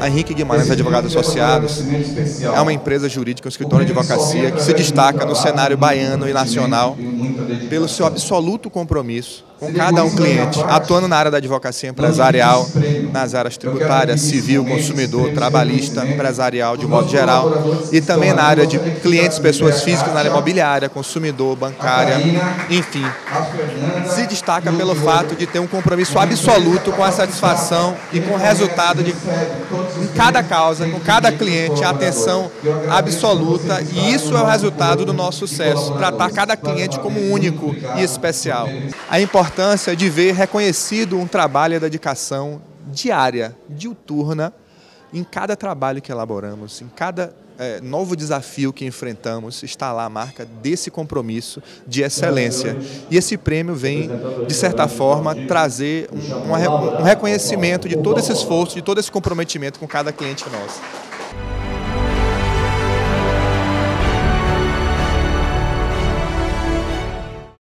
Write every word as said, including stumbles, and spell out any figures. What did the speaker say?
A Henrique Guimarães Advogados Associados é uma empresa jurídica, um escritório de advocacia que se destaca no cenário baiano e nacional pelo seu absoluto compromisso com cada um cliente, atuando na área da advocacia empresarial, nas áreas tributárias, civil, consumidor, trabalhista, empresarial de modo geral, e também na área de clientes, pessoas físicas, na área imobiliária, consumidor, bancária, enfim. Se destaca pelo fato de ter um compromisso absoluto com a satisfação e com o resultado de em cada causa, com cada cliente, a atenção absoluta, e isso é o resultado do nosso sucesso, tratar cada cliente como único e especial. A importância de ver reconhecido um trabalho e dedicação diária, diuturna, em cada trabalho que elaboramos, em cada é, novo desafio que enfrentamos, está lá a marca desse compromisso de excelência. E esse prêmio vem, de certa forma, trazer um, um reconhecimento de todo esse esforço, de todo esse comprometimento com cada cliente nosso.